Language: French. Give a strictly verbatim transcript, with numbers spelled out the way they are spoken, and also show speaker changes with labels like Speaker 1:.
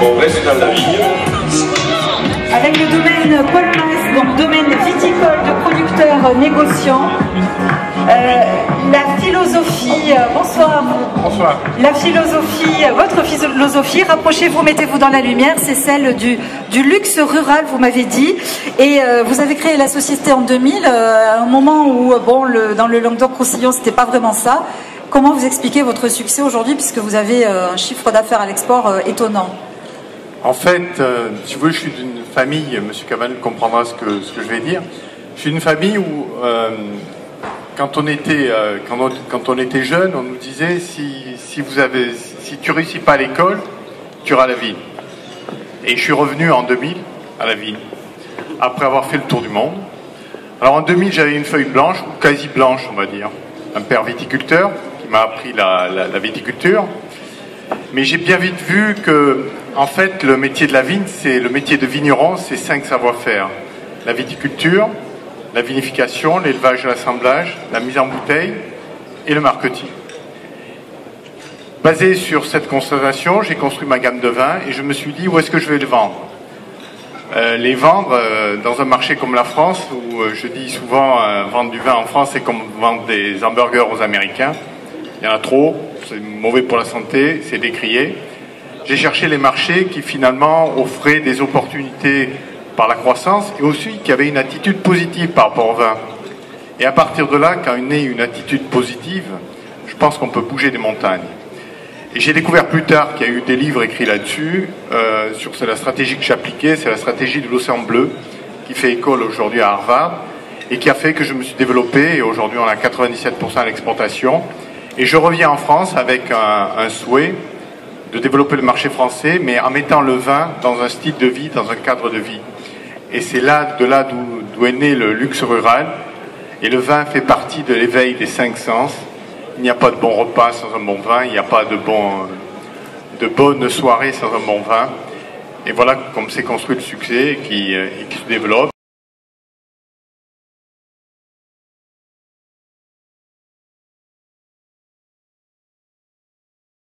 Speaker 1: On reste dans la vigne.
Speaker 2: Avec le domaine Paul Mas, donc domaine viticole de producteurs négociants. Euh, la philosophie, euh, bonsoir à vous.
Speaker 3: Bonsoir.
Speaker 2: La philosophie, votre philosophie, rapprochez-vous, mettez-vous dans la lumière, c'est celle du, du luxe rural, vous m'avez dit. Et euh, vous avez créé la société en deux mille, euh, à un moment où, bon, le, dans le Languedoc-Roussillon, c'était pas vraiment ça. Comment vous expliquez votre succès aujourd'hui, puisque vous avez euh, un chiffre d'affaires à l'export euh, étonnant?
Speaker 3: En fait, euh, si vous voulez, je suis d'une famille, M. Cabanel comprendra ce que, ce que je vais dire. Je suis d'une famille où, euh, quand, on était, euh, quand, on, quand on était jeune, on nous disait si, si, vous avez, si tu réussis pas à l'école, tu auras la vie. Et je suis revenu en deux mille à la vie, après avoir fait le tour du monde. Alors en deux mille, j'avais une feuille blanche, ou quasi blanche, on va dire. Un père viticulteur qui m'a appris la, la, la viticulture. Mais j'ai bien vite vu que, en fait, le métier de la vigne, c'est le métier de vigneron, c'est cinq savoir-faire. La viticulture, la vinification, l'élevage et l'assemblage, la mise en bouteille et le marketing. Basé sur cette constatation, j'ai construit ma gamme de vins et je me suis dit où est-ce que je vais les vendre. Euh, les vendre euh, dans un marché comme la France, où euh, je dis souvent euh, vendre du vin en France, c'est comme vendre des hamburgers aux Américains. Il y en a trop, c'est mauvais pour la santé, c'est décrié. J'ai cherché les marchés qui finalement offraient des opportunités par la croissance et aussi qui avaient une attitude positive par rapport au vin. Et à partir de là, quand on est une attitude positive, je pense qu'on peut bouger des montagnes. Et j'ai découvert plus tard qu'il y a eu des livres écrits là-dessus, euh, sur c'est la stratégie que j'appliquais, c'est la stratégie de l'océan bleu, qui fait école aujourd'hui à Harvard, et qui a fait que je me suis développé, et aujourd'hui on a quatre-vingt-dix-sept pour cent à l'exportation. Et je reviens en France avec un, un souhait de développer le marché français, mais en mettant le vin dans un style de vie, dans un cadre de vie. Et c'est là, de là d'où est né le luxe rural. Et le vin fait partie de l'éveil des cinq sens. Il n'y a pas de bon repas sans un bon vin, il n'y a pas de, bon, de bonne soirée sans un bon vin. Et voilà comme s'est construit le succès qui, qui se développe.